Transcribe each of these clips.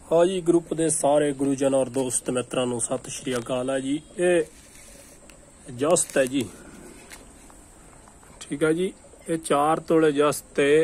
हाँ जी, ग्रुप के सारे गुरुजन और दोस्त मित्रों को सत श्री अकाल है जी। ये जस्त है जी, ठीक है जी। ये 4 तोले जस्त है,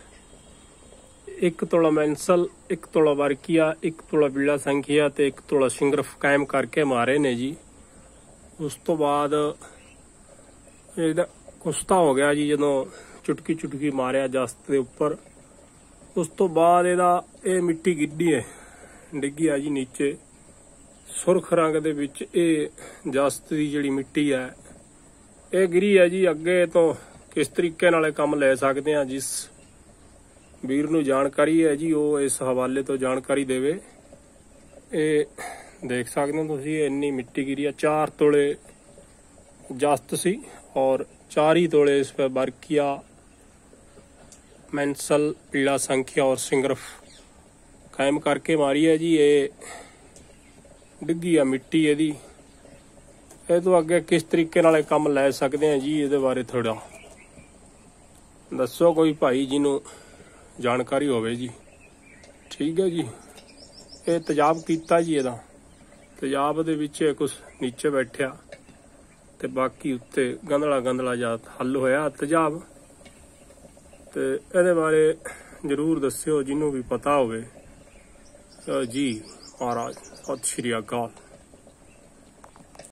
1 तोला मैंसल, 1 तोला वर्किया, 1 तोला बीड़ा संखिया ते 1 तोला सिंगरफ कायम करके मारे ने जी। उस तो बाद ਇਹਦਾ ਕੁਸਤਾ ਹੋ ਗਿਆ ਜੀ, ਜਦੋਂ ਚੁਟਕੀ ਚੁਟਕੀ ਮਾਰਿਆ ਜਸਤ ਦੇ ਉੱਪਰ। ਉਸ ਤੋਂ ਬਾਅਦ ਇਹ ਮਿੱਟੀ ਡਿੱਗੀ ਆ ਜੀ ਨੀਚੇ ਸੁਰਖ ਰੰਗ ਦੇ ਵਿੱਚ। ਇਹ ਜਸਤ ਦੀ ਜਿਹੜੀ ਮਿੱਟੀ ਹੈ ਇਹ ਗਿਰੀ ਹੈ ਜੀ। ਅੱਗੇ ਤੋਂ ਕਿਸ ਤਰੀਕੇ ਨਾਲ ਕੰਮ ਲੈ ਸਕਦੇ ਆ, ਜਿਸ ਵੀਰ ਨੂੰ ਜਾਣਕਾਰੀ ਹੈ ਜੀ ਉਹ ਇਸ ਹਵਾਲੇ ਤੋਂ ਜਾਣਕਾਰੀ ਦੇਵੇ। ਇਹ ਦੇਖ ਸਕਦੇ ਹੋ ਤੁਸੀਂ, ਇੰਨੀ ਮਿੱਟੀ ਗਿਰੀ ਆ। 4 ਤੋਲੇ जस्त सी और 4 ही तोड़े इस पर बरकिया, मैंसल, पीला संख्या और सिंगरफ कायम करके मारी है जी। ये डिग्गी है मिट्टी यदी। ये तो अगे किस तरीके नाल काम लै सकते हैं जी, ये बारे थोड़ा दसो कोई भाई जिन्हों जानकारी होवे जी। ठीक है जी, ये तेजाब किया जी। ਇਹਦਾ तेजाब ਦੇ ਵਿੱਚ कुछ नीचे बैठा ਤੇ ਬਾਕੀ ਉੱਤੇ ਗੰਧਲਾ ਜਾਂ ਹੱਲ ਹੋਇਆ ਤੇਜ਼ਾਬ। ਤੇ ਇਹਦੇ ਬਾਰੇ ਜ਼ਰੂਰ ਦੱਸਿਓ ਜਿਹਨੂੰ ਵੀ ਪਤਾ ਹੋਵੇ ਜੀ। ਮਹਾਰਾਜ ਸਤਿ ਸ਼੍ਰੀ ਅਕਾਲ।